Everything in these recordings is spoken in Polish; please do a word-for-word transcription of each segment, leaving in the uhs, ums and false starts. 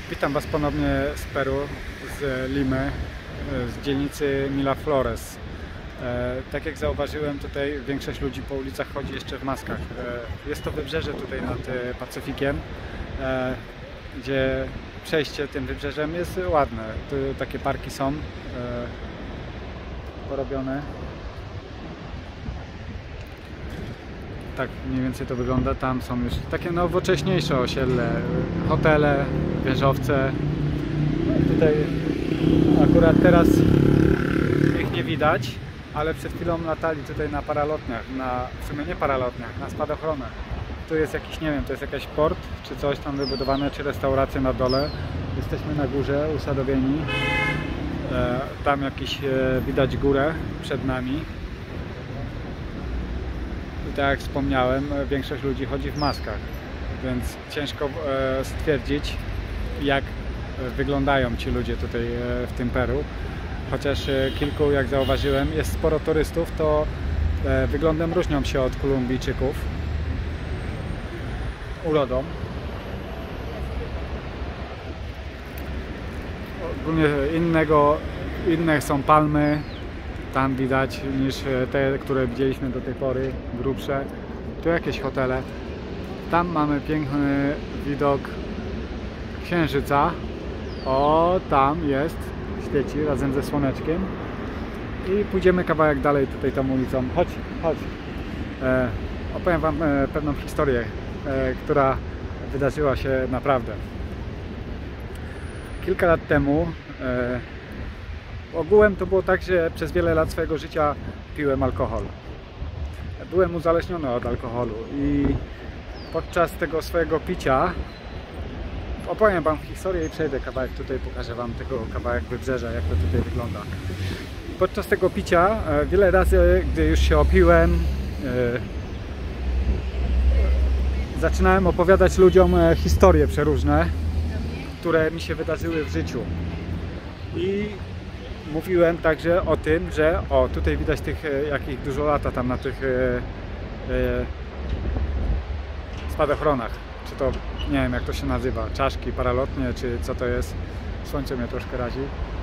Witam Was ponownie z Peru, z Limy, z dzielnicy Miraflores. Tak jak zauważyłem, tutaj większość ludzi po ulicach chodzi jeszcze w maskach. Jest to wybrzeże tutaj nad Pacyfikiem, gdzie przejście tym wybrzeżem jest ładne. Tu takie parki są porobione. Tak mniej więcej to wygląda. Tam są już takie nowocześniejsze osiedle, hotele, wieżowce. Tutaj akurat teraz ich nie widać, ale przed chwilą latali tutaj na paralotniach, na, w sumie nie paralotniach, na spadochronach. Tu jest jakiś, nie wiem, to jest jakiś port, czy coś tam wybudowane, czy restauracja na dole. Jesteśmy na górze, usadowieni. E, tam jakiś, e, widać górę przed nami. I tak jak wspomniałem, większość ludzi chodzi w maskach, więc ciężko e, stwierdzić, jak wyglądają ci ludzie tutaj e, w tym Peru. Chociaż e, kilku, jak zauważyłem, jest sporo turystów, to e, wyglądem różnią się od Kolumbijczyków urodą. Ogólnie innego, inne są palmy, tam widać, niż te, które widzieliśmy do tej pory, grubsze. Tu jakieś hotele. Tam mamy piękny widok księżyca. O, tam jest, świeci razem ze słoneczkiem. I pójdziemy kawałek dalej tutaj tą ulicą. Chodź, chodź. E, opowiem Wam e, pewną historię, e, która wydarzyła się naprawdę. Kilka lat temu e, ogółem to było tak, że przez wiele lat swojego życia piłem alkohol. Byłem uzależniony od alkoholu i podczas tego swojego picia opowiem Wam historię i przejdę kawałek tutaj, pokażę Wam tego kawałek wybrzeża, jak to tutaj wygląda. Podczas tego picia wiele razy, gdy już się opiłem, zaczynałem opowiadać ludziom historie przeróżne, które mi się wydarzyły w życiu. I mówiłem także o tym, że o, tutaj widać tych, jak ich dużo lata tam na tych e, e, spadochronach, czy to, nie wiem jak to się nazywa, czaszki, paralotnie, czy co to jest. Słońce mnie troszkę razi.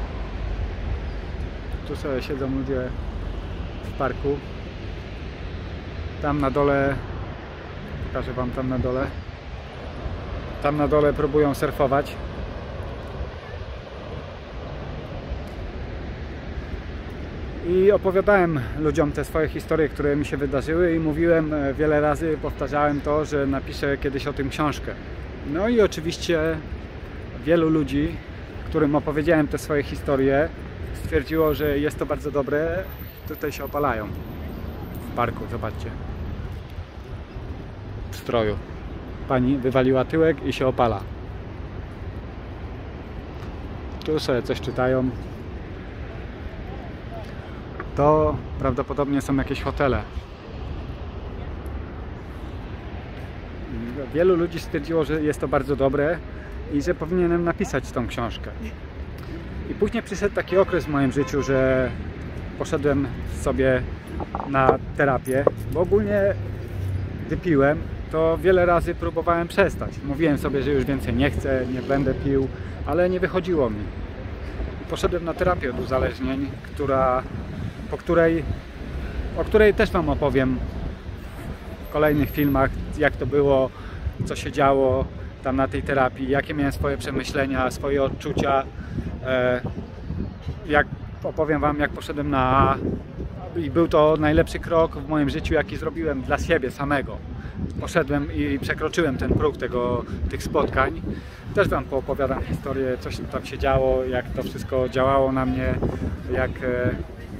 Tu sobie siedzą ludzie w parku. Tam na dole, pokażę Wam tam na dole, tam na dole próbują surfować. I opowiadałem ludziom te swoje historie, które mi się wydarzyły i mówiłem wiele razy, powtarzałem to, że napiszę kiedyś o tym książkę. No i oczywiście wielu ludzi, którym opowiedziałem te swoje historie, stwierdziło, że jest to bardzo dobre. Tutaj się opalają w parku, zobaczcie. W stroju. Pani wywaliła tyłek i się opala. Tu sobie coś czytają. To prawdopodobnie są jakieś hotele. Wielu ludzi stwierdziło, że jest to bardzo dobre i że powinienem napisać tą książkę. I później przyszedł taki okres w moim życiu, że poszedłem sobie na terapię, bo ogólnie gdy piłem, to wiele razy próbowałem przestać. Mówiłem sobie, że już więcej nie chcę, nie będę pił, ale nie wychodziło mi. Poszedłem na terapię od uzależnień, która po której, o której też Wam opowiem w kolejnych filmach, jak to było, co się działo tam na tej terapii, jakie miałem swoje przemyślenia, swoje odczucia, e, jak opowiem Wam, jak poszedłem na i był to najlepszy krok w moim życiu, jaki zrobiłem dla siebie samego. Poszedłem i przekroczyłem ten próg tego, tych spotkań. Też Wam poopowiadam historię, co się tam się działo, jak to wszystko działało na mnie, jak e,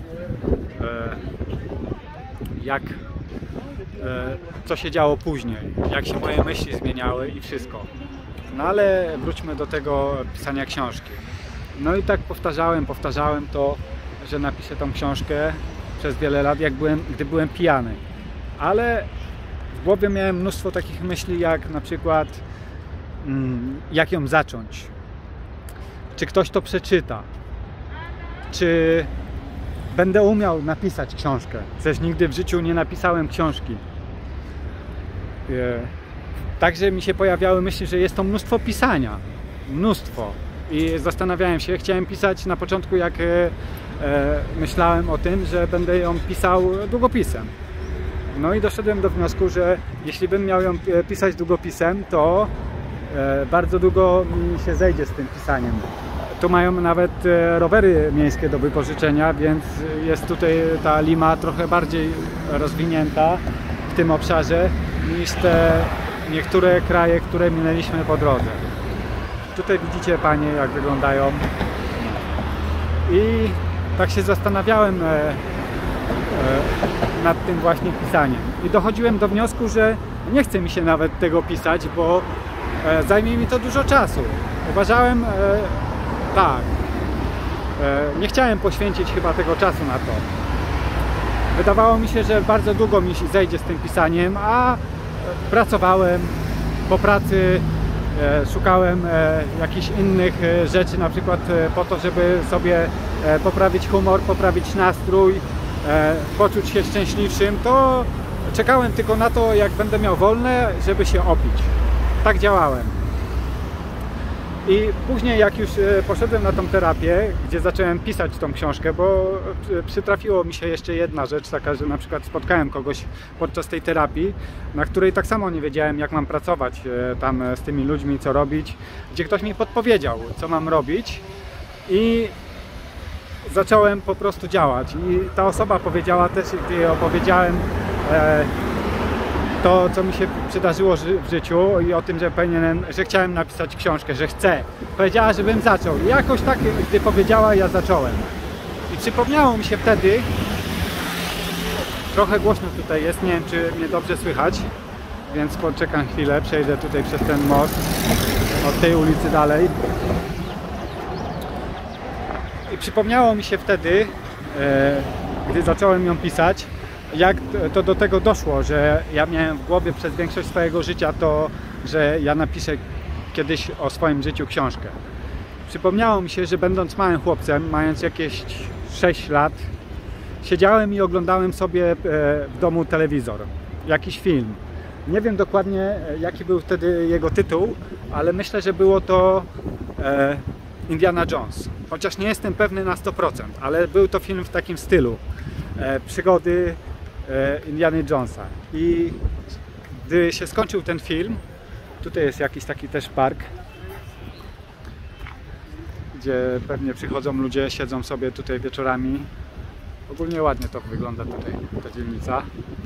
jak co się działo później, jak się moje myśli zmieniały i wszystko. No ale wróćmy do tego pisania książki. No i tak powtarzałem, powtarzałem to, że napiszę tą książkę przez wiele lat, jak byłem, gdy byłem pijany. Ale w głowie miałem mnóstwo takich myśli, jak na przykład jak ją zacząć, czy ktoś to przeczyta, czy będę umiał napisać książkę. Przecież nigdy w życiu nie napisałem książki. Także mi się pojawiały myśli, że jest to mnóstwo pisania. mnóstwo i zastanawiałem się, chciałem pisać na początku, jak e, e, myślałem o tym, że będę ją pisał długopisem. No i doszedłem do wniosku, że jeśli bym miał ją pisać długopisem, to e, bardzo długo mi się zejdzie z tym pisaniem. Tu mają nawet e, rowery miejskie do wypożyczenia, więc jest tutaj ta Lima trochę bardziej rozwinięta w tym obszarze niż te niektóre kraje, które minęliśmy po drodze. Tutaj widzicie panie, jak wyglądają. I tak się zastanawiałem e, e, nad tym właśnie pisaniem. I dochodziłem do wniosku, że nie chce mi się nawet tego pisać, bo e, zajmie mi to dużo czasu. Uważałem, e, tak, e, nie chciałem poświęcić chyba tego czasu na to. Wydawało mi się, że bardzo długo mi zejdzie z tym pisaniem, a pracowałem po pracy. Szukałem jakichś innych rzeczy, na przykład po to, żeby sobie poprawić humor, poprawić nastrój, poczuć się szczęśliwszym, to czekałem tylko na to, jak będę miał wolne, żeby się opić. Tak działałem. I później, jak już poszedłem na tą terapię, gdzie zacząłem pisać tą książkę, bo przytrafiło mi się jeszcze jedna rzecz taka, że na przykład spotkałem kogoś podczas tej terapii, na której tak samo nie wiedziałem, jak mam pracować tam z tymi ludźmi, co robić, gdzie ktoś mi podpowiedział, co mam robić i zacząłem po prostu działać. I ta osoba powiedziała też, gdy jej opowiedziałem to, co mi się przydarzyło w życiu i o tym, że powinienem, że chciałem napisać książkę, że chcę. Powiedziała, żebym zaczął. I jakoś tak, gdy powiedziała, ja zacząłem. I przypomniało mi się wtedy, trochę głośno tutaj jest, nie wiem, czy mnie dobrze słychać, więc poczekam chwilę, przejdę tutaj przez ten most, od tej ulicy dalej. I przypomniało mi się wtedy, e, gdy zacząłem ją pisać, jak to do tego doszło, że ja miałem w głowie przez większość swojego życia to, że ja napiszę kiedyś o swoim życiu książkę. Przypomniało mi się, że będąc małym chłopcem, mając jakieś sześć lat, siedziałem i oglądałem sobie w domu telewizor, jakiś film. Nie wiem dokładnie, jaki był wtedy jego tytuł, ale myślę, że było to Indiana Jones. Chociaż nie jestem pewny na sto procent, ale był to film w takim stylu. Przygody Indiany Jonesa. I gdy się skończył ten film, tutaj jest jakiś taki też park, gdzie pewnie przychodzą ludzie, siedzą sobie tutaj wieczorami. Ogólnie ładnie to wygląda tutaj, ta dzielnica.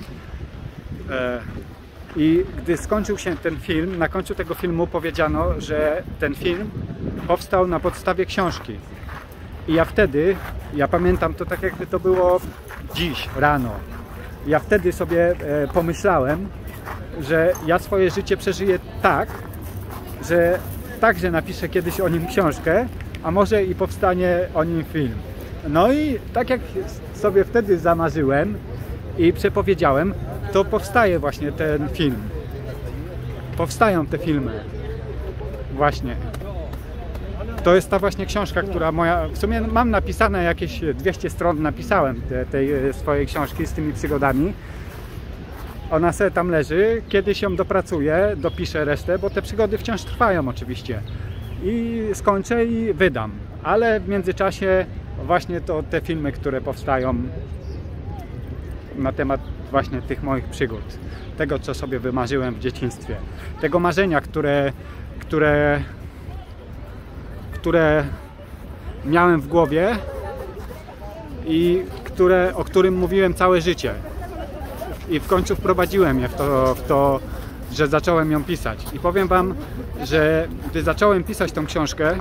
I gdy skończył się ten film, na końcu tego filmu powiedziano, że ten film powstał na podstawie książki. I ja wtedy, ja pamiętam to tak, jakby to było dziś rano. Ja wtedy sobie e, pomyślałem, że ja swoje życie przeżyję tak, że także napiszę kiedyś o nim książkę, a może i powstanie o nim film. No i tak jak sobie wtedy zamarzyłem i przepowiedziałem, to powstaje właśnie ten film. Powstają te filmy. Właśnie. To jest ta właśnie książka, która moja... W sumie mam napisane jakieś dwieście stron, napisałem te, tej swojej książki z tymi przygodami. Ona sobie tam leży, kiedyś ją dopracuję, dopiszę resztę, bo te przygody wciąż trwają oczywiście. I skończę i wydam. Ale w międzyczasie właśnie to te filmy, które powstają na temat właśnie tych moich przygód. Tego, co sobie wymarzyłem w dzieciństwie. Tego marzenia, które... które które miałem w głowie i które, o którym mówiłem całe życie. I w końcu wprowadziłem je w to, w to, że zacząłem ją pisać. I powiem wam, że gdy zacząłem pisać tą książkę,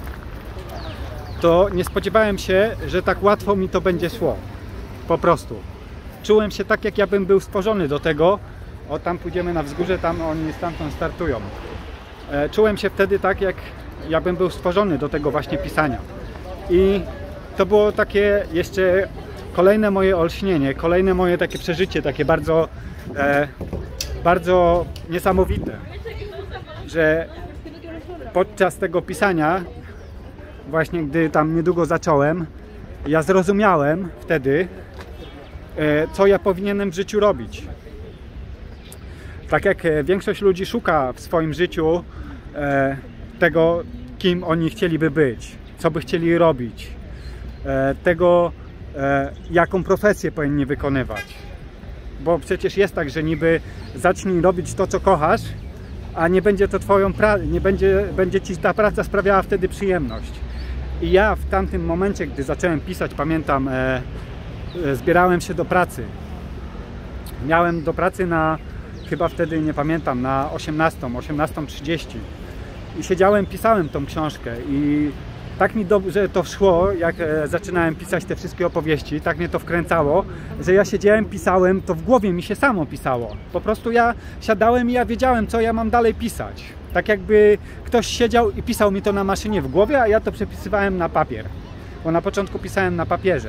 to nie spodziewałem się, że tak łatwo mi to będzie szło. Po prostu. Czułem się tak, jak ja bym był stworzony do tego. O, tam pójdziemy na wzgórze, tam oni stamtąd startują. Czułem się wtedy tak, jak ja bym był stworzony do tego właśnie pisania. I to było takie jeszcze kolejne moje olśnienie, kolejne moje takie przeżycie, takie bardzo, e, bardzo niesamowite, że podczas tego pisania, właśnie gdy tam niedługo zacząłem, ja zrozumiałem wtedy, e, co ja powinienem w życiu robić. Tak jak większość ludzi szuka w swoim życiu e, tego, kim oni chcieliby być, co by chcieli robić, tego, jaką profesję powinni wykonywać. Bo przecież jest tak, że niby zacznij robić to, co kochasz, a nie będzie to twoją pracą, nie będzie, będzie ci ta praca sprawiała wtedy przyjemność. I ja w tamtym momencie, gdy zacząłem pisać, pamiętam, e, e, zbierałem się do pracy. Miałem do pracy na, chyba wtedy, nie pamiętam, na osiemnastą, osiemnastą trzydzieści. I siedziałem, pisałem tą książkę i tak mi dobrze to szło, jak e, zaczynałem pisać te wszystkie opowieści, tak mnie to wkręcało, że ja siedziałem, pisałem, to w głowie mi się samo pisało. Po prostu ja siadałem i ja wiedziałem, co ja mam dalej pisać. Tak jakby ktoś siedział i pisał mi to na maszynie w głowie, a ja to przepisywałem na papier. Bo na początku pisałem na papierze.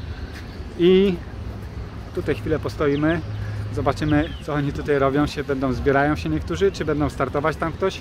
I tutaj chwilę postoimy, zobaczymy, co oni tutaj robią, się będą, zbierają się niektórzy, czy będą startować tam ktoś.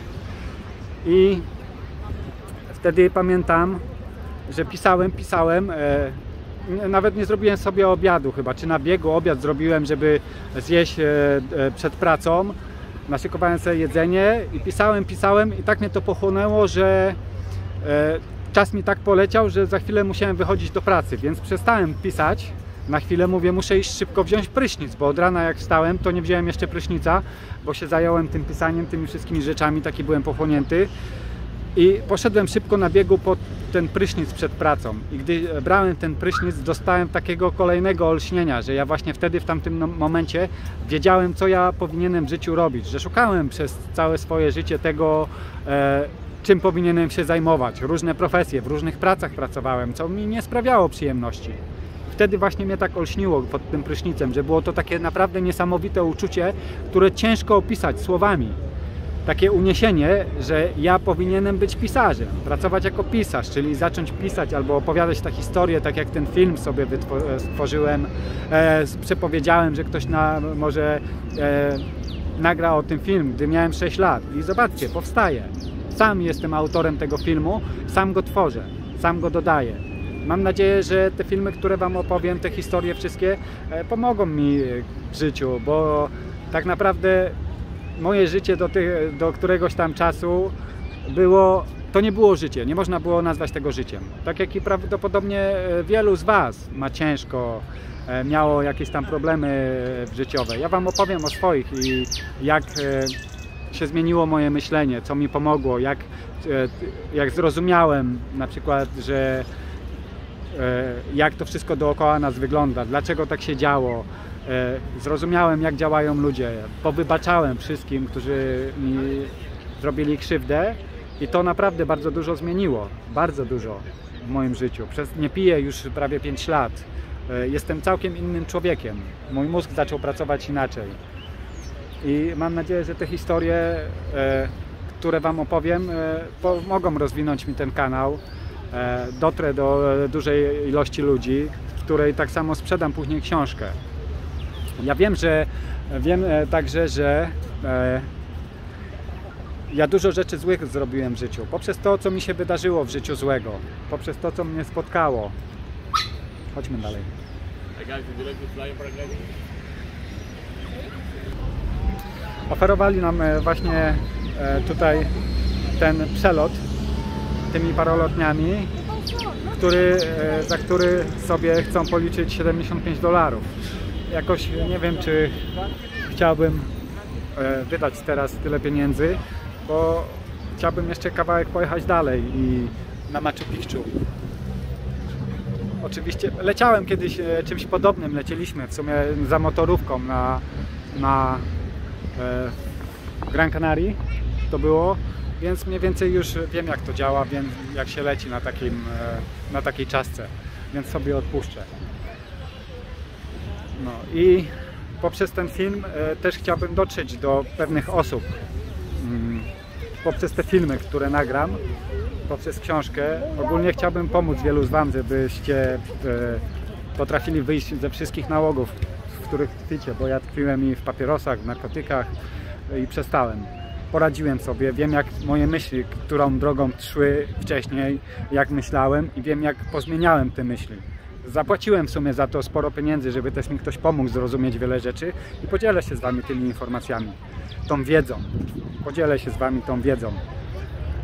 I wtedy pamiętam, że pisałem, pisałem, e, nawet nie zrobiłem sobie obiadu chyba, czy na biegu obiad zrobiłem, żeby zjeść e, e, przed pracą. Naszykowałem sobie jedzenie i pisałem, pisałem i tak mnie to pochłonęło, że e, czas mi tak poleciał, że za chwilę musiałem wychodzić do pracy, więc przestałem pisać. Na chwilę mówię, muszę iść szybko wziąć prysznic, bo od rana jak wstałem, to nie wziąłem jeszcze prysznica, bo się zająłem tym pisaniem, tymi wszystkimi rzeczami, taki byłem pochłonięty. I poszedłem szybko na biegu po ten prysznic przed pracą. I gdy brałem ten prysznic, dostałem takiego kolejnego olśnienia, że ja właśnie wtedy w tamtym momencie wiedziałem, co ja powinienem w życiu robić, że szukałem przez całe swoje życie tego, e, czym powinienem się zajmować. Różne profesje, w różnych pracach pracowałem, co mi nie sprawiało przyjemności. Wtedy właśnie mnie tak olśniło pod tym prysznicem, że było to takie naprawdę niesamowite uczucie, które ciężko opisać słowami. Takie uniesienie, że ja powinienem być pisarzem, pracować jako pisarz, czyli zacząć pisać albo opowiadać tę historię, tak jak ten film sobie stworzyłem, e, przepowiedziałem, że ktoś na, może e, nagra o tym film, gdy miałem sześć lat. I zobaczcie, powstaje. Sam jestem autorem tego filmu, sam go tworzę, sam go dodaję. Mam nadzieję, że te filmy, które wam opowiem, te historie wszystkie e, pomogą mi w życiu, bo tak naprawdę moje życie do, tych, do któregoś tam czasu było, to nie było życie, nie można było nazwać tego życiem. Tak jak i prawdopodobnie wielu z was ma ciężko, miało jakieś tam problemy życiowe. Ja wam opowiem o swoich i jak się zmieniło moje myślenie, co mi pomogło, jak, jak zrozumiałem na przykład, że jak to wszystko dookoła nas wygląda, dlaczego tak się działo. Zrozumiałem, jak działają ludzie, powybaczałem wszystkim, którzy mi zrobili krzywdę i to naprawdę bardzo dużo zmieniło, bardzo dużo w moim życiu. Przez, nie piję już prawie pięć lat, jestem całkiem innym człowiekiem, mój mózg zaczął pracować inaczej i mam nadzieję, że te historie, które wam opowiem, pomogą rozwinąć mi ten kanał, dotrę do dużej ilości ludzi, której tak samo sprzedam później książkę. Ja wiem, że wiem także, że e, ja dużo rzeczy złych zrobiłem w życiu. Poprzez to, co mi się wydarzyło w życiu złego. Poprzez to, co mnie spotkało. Chodźmy dalej. Oferowali nam właśnie e, tutaj ten przelot tymi parolotniami, który, e, za który sobie chcą policzyć siedemdziesiąt pięć dolarów. Jakoś nie wiem, czy chciałbym wydać teraz tyle pieniędzy, bo chciałbym jeszcze kawałek pojechać dalej i na Machu Picchu. Oczywiście leciałem kiedyś czymś podobnym, lecieliśmy w sumie za motorówką na, na e, Gran Canaria to było, więc mniej więcej już wiem, jak to działa, wiem, jak się leci na, takim, e, na takiej czasce, więc sobie odpuszczę. No i poprzez ten film e, też chciałbym dotrzeć do pewnych osób. Mm, poprzez te filmy, które nagram, poprzez książkę. Ogólnie chciałbym pomóc wielu z wam, żebyście e, potrafili wyjść ze wszystkich nałogów, w których tkwicie, bo ja tkwiłem i w papierosach, w narkotykach e, i przestałem. Poradziłem sobie, wiem, jak moje myśli, którą drogą szły wcześniej, jak myślałem i wiem, jak pozmieniałem te myśli. Zapłaciłem w sumie za to sporo pieniędzy, żeby też mi ktoś pomógł zrozumieć wiele rzeczy i podzielę się z wami tymi informacjami, tą wiedzą. Podzielę się z wami tą wiedzą.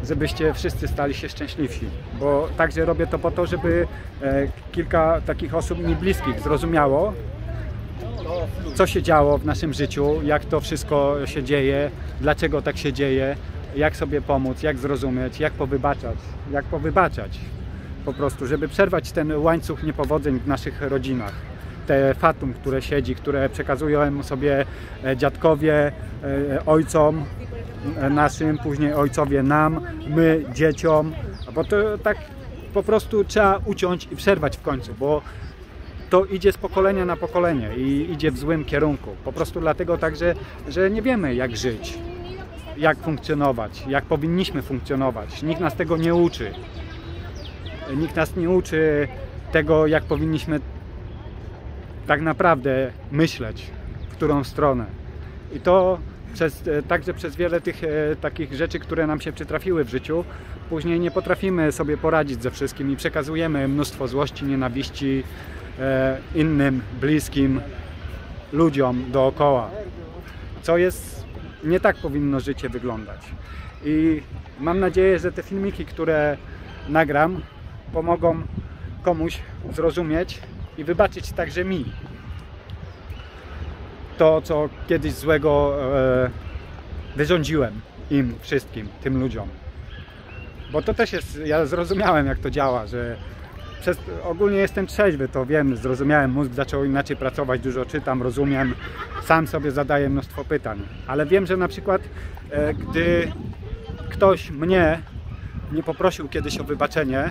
żebyście wszyscy stali się szczęśliwsi, bo także robię to po to, żeby kilka takich osób mi bliskich zrozumiało, co się działo w naszym życiu, jak to wszystko się dzieje, dlaczego tak się dzieje, jak sobie pomóc, jak zrozumieć, jak powybaczać, jak powybaczać po prostu, żeby przerwać ten łańcuch niepowodzeń w naszych rodzinach. Te fatum, które siedzi, które przekazują sobie dziadkowie ojcom naszym, później ojcowie nam, my dzieciom, bo to tak po prostu trzeba uciąć i przerwać w końcu, bo to idzie z pokolenia na pokolenie i idzie w złym kierunku. Po prostu dlatego także, że nie wiemy jak żyć, jak funkcjonować, jak powinniśmy funkcjonować. Nikt nas tego nie uczy. Nikt nas nie uczy tego, jak powinniśmy tak naprawdę myśleć, w którą stronę. I to przez, także przez wiele tych e, takich rzeczy, które nam się przytrafiły w życiu, później nie potrafimy sobie poradzić ze wszystkim i przekazujemy mnóstwo złości, nienawiści e, innym, bliskim ludziom dookoła. Co jest, nie tak powinno życie wyglądać. I mam nadzieję, że te filmiki, które nagram, pomogą komuś zrozumieć i wybaczyć także mi to, co kiedyś złego e, wyrządziłem im wszystkim, tym ludziom. Bo to też jest, ja zrozumiałem jak to działa, że przez, ogólnie jestem trzeźwy, to wiem, zrozumiałem, mózg zaczął inaczej pracować, dużo czytam, rozumiem, sam sobie zadaję mnóstwo pytań. Ale wiem, że na przykład e, gdy ktoś mnie nie poprosił kiedyś o wybaczenie,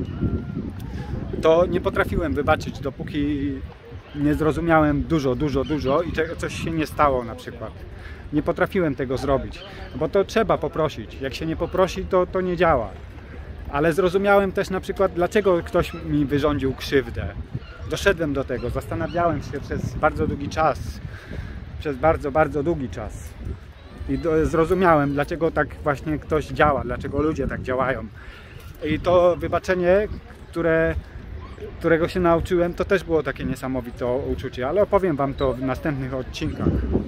to nie potrafiłem wybaczyć, dopóki nie zrozumiałem dużo, dużo, dużo i coś się nie stało na przykład. Nie potrafiłem tego zrobić, bo to trzeba poprosić. Jak się nie poprosi, to, to nie działa. Ale zrozumiałem też na przykład, dlaczego ktoś mi wyrządził krzywdę. Doszedłem do tego, zastanawiałem się przez bardzo długi czas. Przez bardzo, bardzo długi czas. I do, zrozumiałem, dlaczego tak właśnie ktoś działa, dlaczego ludzie tak działają. I to wybaczenie, które, którego się nauczyłem, to też było takie niesamowite uczucie, ale opowiem wam to w następnych odcinkach.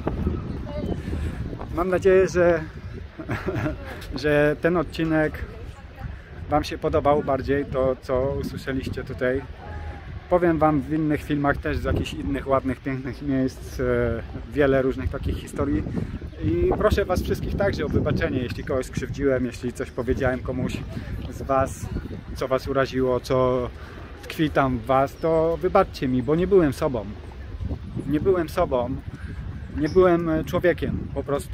Mam nadzieję, że, że ten odcinek wam się podobał bardziej, to co usłyszeliście tutaj. Powiem wam w innych filmach też z jakichś innych ładnych, pięknych miejsc, wiele różnych takich historii. I proszę was wszystkich także o wybaczenie, jeśli kogoś skrzywdziłem, jeśli coś powiedziałem komuś z was, co was uraziło, co tkwi tam w was, to wybaczcie mi, bo nie byłem sobą. Nie byłem sobą, nie byłem człowiekiem po prostu.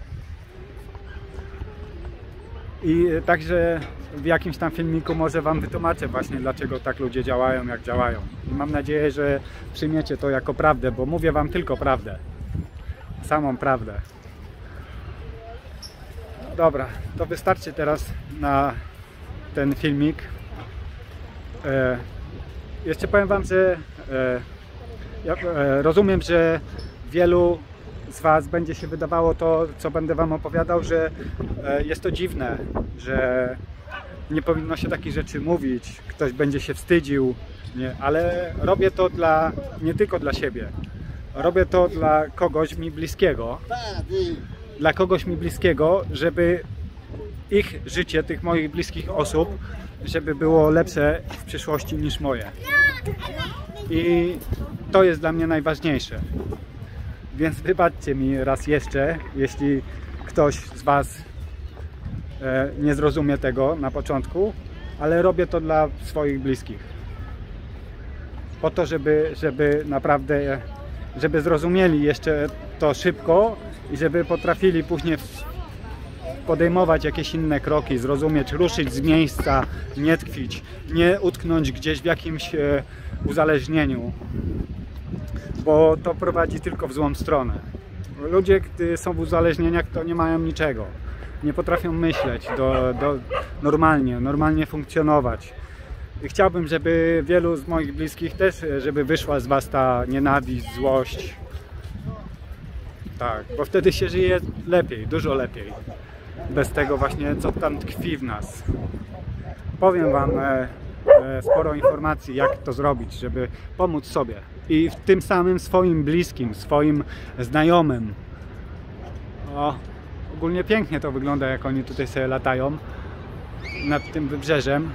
I także w jakimś tam filmiku może wam wytłumaczę właśnie, dlaczego tak ludzie działają, jak działają. I mam nadzieję, że przyjmiecie to jako prawdę, bo mówię wam tylko prawdę. Samą prawdę. Dobra, to wystarczy teraz na ten filmik. E, jeszcze powiem wam, że e, ja e, rozumiem, że wielu z was będzie się wydawało to, co będę wam opowiadał, że e, jest to dziwne, że nie powinno się takich rzeczy mówić, ktoś będzie się wstydził, nie, ale robię to dla, nie tylko dla siebie. Robię to dla kogoś mi bliskiego. Dla kogoś mi bliskiego, żeby ich życie, tych moich bliskich osób, żeby było lepsze w przyszłości niż moje. I to jest dla mnie najważniejsze. Więc wybaczcie mi raz jeszcze, jeśli ktoś z was e, nie zrozumie tego na początku, ale robię to dla swoich bliskich. Po to, żeby, żeby naprawdę, żeby zrozumieli jeszcze to szybko i żeby potrafili później podejmować jakieś inne kroki, zrozumieć, ruszyć z miejsca, nie tkwić, nie utknąć gdzieś w jakimś e, uzależnieniu, bo to prowadzi tylko w złą stronę. Ludzie, gdy są w uzależnieniach, to nie mają niczego, nie potrafią myśleć do, do, normalnie, normalnie funkcjonować. I chciałbym, żeby wielu z moich bliskich też, żeby wyszła z was ta nienawiść, złość. Tak, bo wtedy się żyje lepiej, dużo lepiej. Bez tego właśnie, co tam tkwi w nas. Powiem wam e, e, sporo informacji, jak to zrobić, żeby pomóc sobie. I w tym samym swoim bliskim, swoim znajomym. O, ogólnie pięknie to wygląda, jak oni tutaj sobie latają. nad tym wybrzeżem,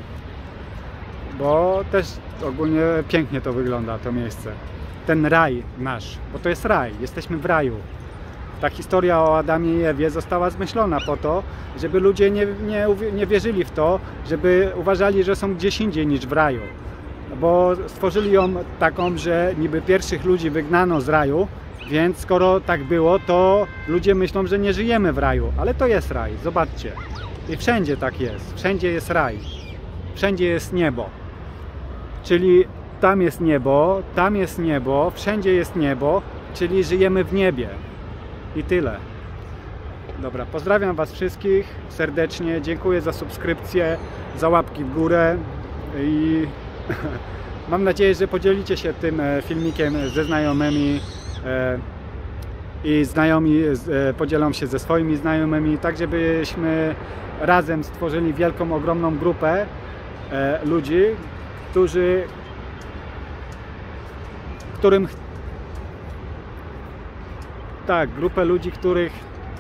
bo też ogólnie pięknie to wygląda, to miejsce. Ten raj nasz, bo to jest raj, jesteśmy w raju. Ta historia o Adamie i Ewie została zmyślona po to, żeby ludzie nie, nie, nie wierzyli w to, żeby uważali, że są gdzieś indziej niż w raju. Bo stworzyli ją taką, że niby pierwszych ludzi wygnano z raju, więc skoro tak było, to ludzie myślą, że nie żyjemy w raju. Ale to jest raj, zobaczcie. I wszędzie tak jest, wszędzie jest raj. Wszędzie jest niebo. Czyli tam jest niebo, tam jest niebo, wszędzie jest niebo, czyli żyjemy w niebie. I tyle. Dobra, pozdrawiam Was wszystkich serdecznie, dziękuję za subskrypcję, za łapki w górę i mam nadzieję, że podzielicie się tym filmikiem ze znajomymi i znajomi podzielą się ze swoimi znajomymi, tak żebyśmy razem stworzyli wielką, ogromną grupę ludzi, którzy którym tak, grupę ludzi, których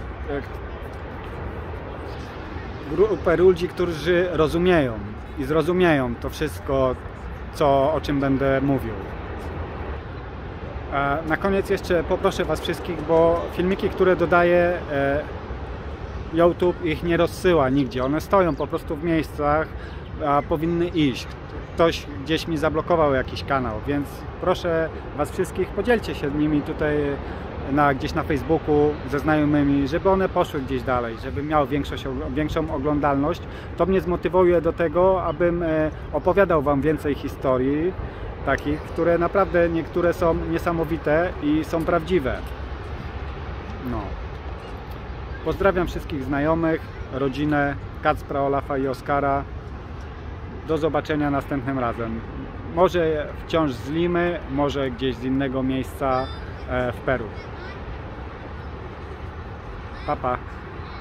grupę ludzi, którzy rozumieją i zrozumieją to wszystko, co, o czym będę mówił. A na koniec jeszcze poproszę Was wszystkich, bo filmiki, które dodaję, YouTube ich nie rozsyła nigdzie. One stoją po prostu w miejscach, a powinny iść. Ktoś gdzieś mi zablokował jakiś kanał, więc proszę Was wszystkich, podzielcie się z nimi tutaj na, gdzieś na Facebooku ze znajomymi, żeby one poszły gdzieś dalej, żeby miały większość, większą oglądalność. To mnie zmotywuje do tego, abym opowiadał Wam więcej historii, takich, które naprawdę niektóre są niesamowite i są prawdziwe. No. Pozdrawiam wszystkich znajomych, rodzinę, Kacpra, Olafa i Oskara. Do zobaczenia następnym razem. Może wciąż z Limy, może gdzieś z innego miejsca w Peru. Pa, pa.